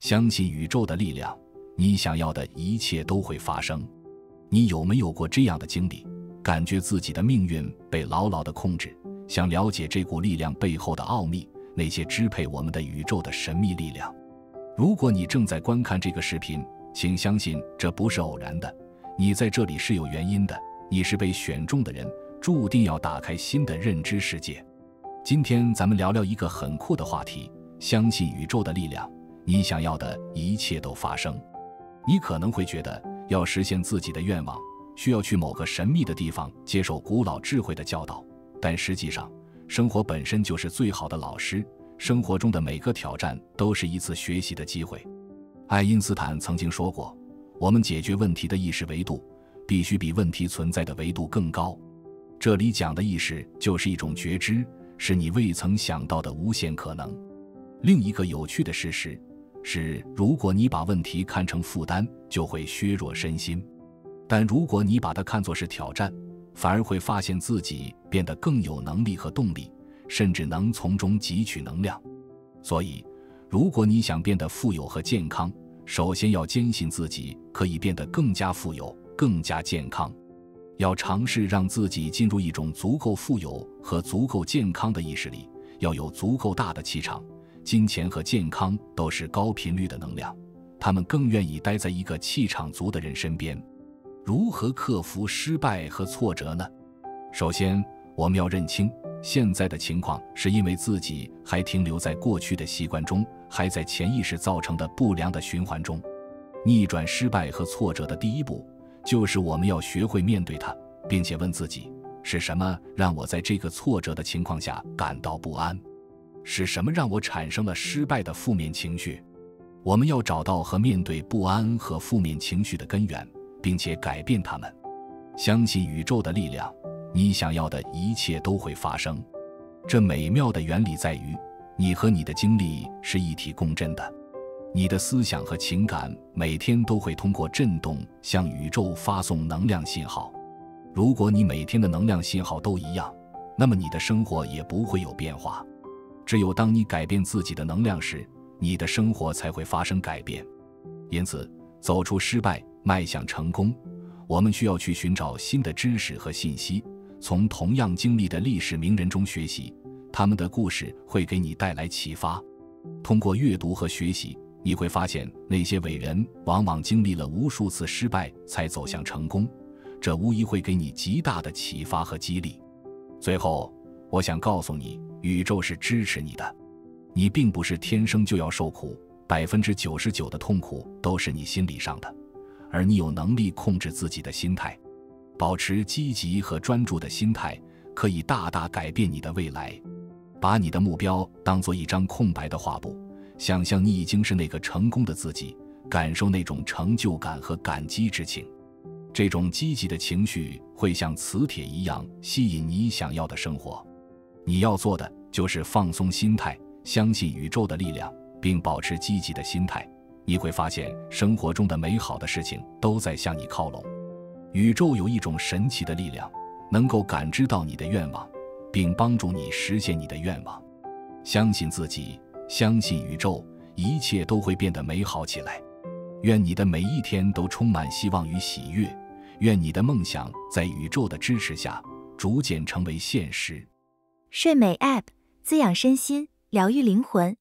相信宇宙的力量，你想要的一切都会发生。你有没有过这样的经历，感觉自己的命运被牢牢地控制，想了解这股力量背后的奥秘，那些支配我们的宇宙的神秘力量？如果你正在观看这个视频，请相信这不是偶然的，你在这里是有原因的，你是被选中的人，注定要打开新的认知世界。今天咱们聊聊一个很酷的话题，相信宇宙的力量，你想要的一切都发生。你可能会觉得，要实现自己的愿望，需要去某个神秘的地方接受古老智慧的教导，但实际上，生活本身就是最好的老师，生活中的每个挑战都是一次学习的机会。爱因斯坦曾经说过，我们解决问题的意识维度，必须比问题存在的维度更高。这里讲的意识就是一种觉知，是你未曾想到的无限可能。另一个有趣的事实是，如果你把问题看成负担，就会削弱身心；但如果你把它看作是挑战，反而会发现自己变得更有能力和动力，甚至能从中汲取能量。所以，如果你想变得富有和健康，首先要坚信自己可以变得更加富有、更加健康。要尝试让自己进入一种足够富有和足够健康的意识里，要有足够大的气场。金钱和健康都是高频率的能量，他们更愿意待在一个气场足的人身边。如何克服失败和挫折呢？首先，我们要认清，现在的情况是因为自己还停留在过去的习惯中，还在潜意识造成的不良的循环中。逆转失败和挫折的第一步，就是我们要学会面对它，并且问自己，是什么让我在这个挫折的情况下感到不安？是什么让我产生了失败的负面情绪？我们要找到和面对不安和负面情绪的根源，并且改变它们。相信宇宙的力量，你想要的一切都会发生。这美妙的原理在于，你和你的经历是一体共振的。你的思想和情感每天都会通过振动向宇宙发送能量信号。如果你每天的能量信号都一样，那么你的生活也不会有变化。只有当你改变自己的能量时，你的生活才会发生改变。因此，走出失败，迈向成功，我们需要去寻找新的知识和信息，从同样经历的历史名人中学习，他们的故事会给你带来启发。通过阅读和学习，你会发现那些伟人往往经历了无数次失败才走向成功，这无疑会给你极大的启发和激励。最后，我想告诉你，宇宙是支持你的。你并不是天生就要受苦，99%的痛苦都是你心理上的，而你有能力控制自己的心态。保持积极和专注的心态，可以大大改变你的未来。把你的目标当作一张空白的画布，想象你已经是那个成功的自己，感受那种成就感和感激之情。这种积极的情绪会像磁铁一样吸引你想要的生活。你要做的就是放松心态，相信宇宙的力量，并保持积极的心态。你会发现生活中的美好的事情都在向你靠拢。宇宙有一种神奇的力量，能够感知到你的愿望，并帮助你实现你的愿望。相信自己，相信宇宙，一切都会变得美好起来。愿你的每一天都充满希望与喜悦，愿你的梦想在宇宙的支持下逐渐成为现实。 睡美 App 滋养身心，疗愈灵魂。